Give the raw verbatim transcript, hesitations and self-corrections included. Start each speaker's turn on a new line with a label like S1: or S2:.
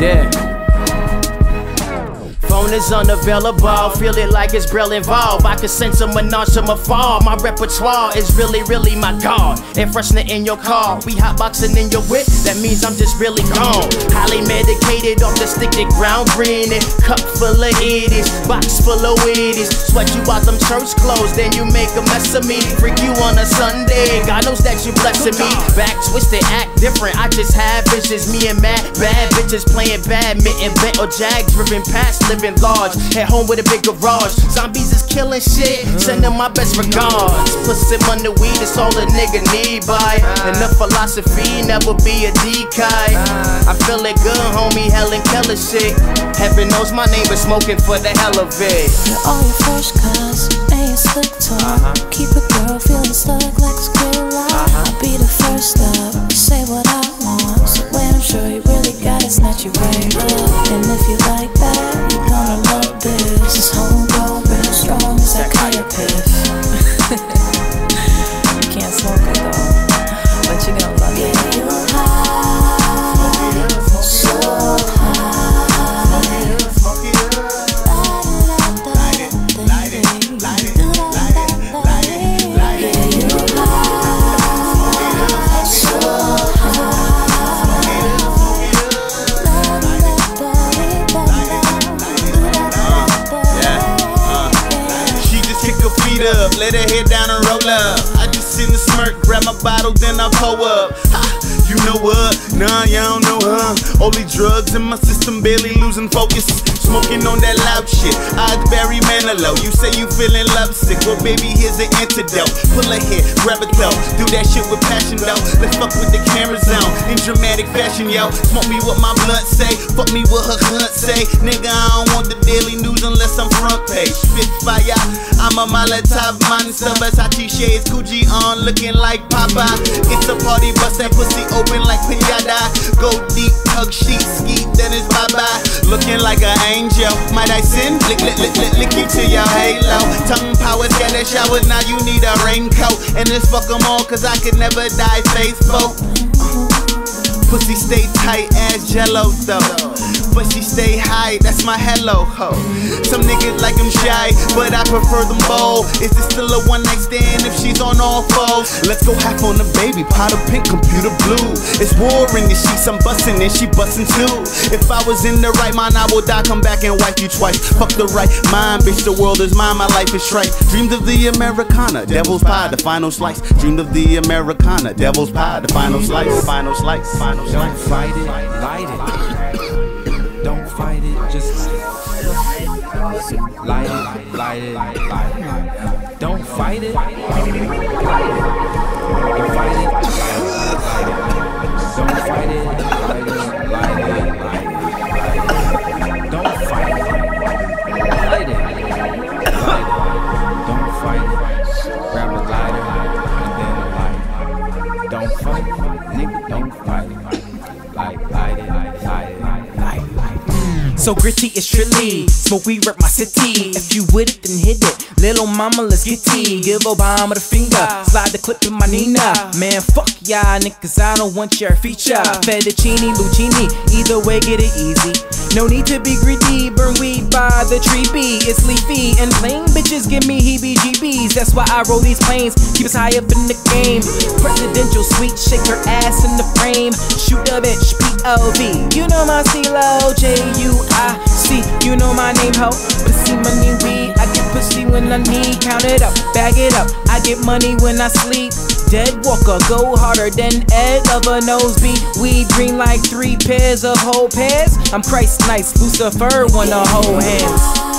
S1: Yeah. Phone is unavailable, feel it like it's real involved. I can sense a menage from afar. My repertoire is really, really my god. Air freshener in your car, we hotboxing in your whip. That means I'm just really gone. Highly medicated off the stick that ground green. Cup full of itties, box full of witties. Sweat you out them church clothes, then you make a mess of me. Freak you on a Sunday, God knows that you blessing me. Back twisted, act different, I just have visions. Me and mad, bad bitches playing badminton. Bent or jag, driven past, living large, at home with a big garage. Zombies is killing shit, send them my best regards. Pussy money, weed, it's all a nigga need, by. Enough philosophy, never be a decoy. I feel it good, homie, Helen Keller shit. Heaven knows my name, but smoking for the hell of it.
S2: You're all your first class, and you slick talk. uh-huh. Keep a girl feeling stuck like a squirrel. uh-huh. I'll be the first up, you say what I want. So when I'm sure you really got it, snatch you right up. And if you like that, you're gonna love this. This homegrown, real strong, it's that Kaya piff. You can't smoke it though, but you're gonna love it. Yeah, you high, so high.
S3: Up, let her head down and roll up. I just sit and smirk, grab my bottle, then I pull up. Ha, you know what? Nah, y'all don't know, huh? Only drugs in my system, barely losing focus. Smoking on that loud shit, odds Barry Manilow. You say you feeling lovesick, well baby here's an antidote. Pull a hit, grab a throw, do that shit with passion though. Let's fuck with the cameras on, in dramatic fashion yo. Smoke me what my blunt say, fuck me what her hunt say. Nigga I don't want the daily news unless I'm front page. Spit fire, I'm a Molotov monster. Versace shades, Gucci on, looking like Papa. It's a party, bust that pussy open like pinata. Go deep, hug sheet, ski, then it's bye-bye. Looking like an angel, might I sin? Lick, lick, lick, lick, lick you to your halo. Tongue power, scatter showers, now you need a raincoat. And this fuck them all, cause I could never die faithful. Pussy stay tight as jello though, but she stay high, that's my hello ho. Some niggas like them shy, but I prefer them bold. Is this still a one night stand if she's on all fours? Let's go half on the baby, pot of pink, computer blue. It's war in the sheets, I'm bustin' and she bustin' too. If I was in the right mind, I would die, come back and wipe you twice. Fuck the right mind, bitch, the world is mine, my life is trite. Dreamed of the Americana, devil's pie, the final slice. Dreamed of the Americana, devil's pie, the final slice. Final slice, final slice.
S4: Don't fight it, light it. Don't fight it, just light it, light it, light it. Don't fight it, light it. Don't fight it, light it. Don't fight it, light it, light it, light it. Don't fight it, light it, light it. Don't fight it, grab a lighter and then light it. Don't fight it, nigga, don't fight it. Light, light it, light it, light it, light it.
S1: So gritty is Trilly, smoke we rep my city. If you with it then hit it, little mama let's get tea. Give Obama the finger, slide the clip in my Nina. Man fuck y'all niggas, I don't want your feature. Fettuccine, Lucchini, either way get it easy. No need to be greedy, burn weed by the tree bee. It's leafy and plain bitches give me heebie-jeebies. That's why I roll these planes, keep us high up in the game. Presidential suite, shake her ass in the frame. Shoot a bitch, P O V. You know my C-Lo, J U I C. You know my name, ho. Pussy money weed, I get pussy when I need. Count it up, bag it up, I get money when I sleep. Dead walker, go harder than Ed of a nosebleed. Weed green like three pairs of whole pairs. I'm Christ nice, Lucifer wanna hold hands.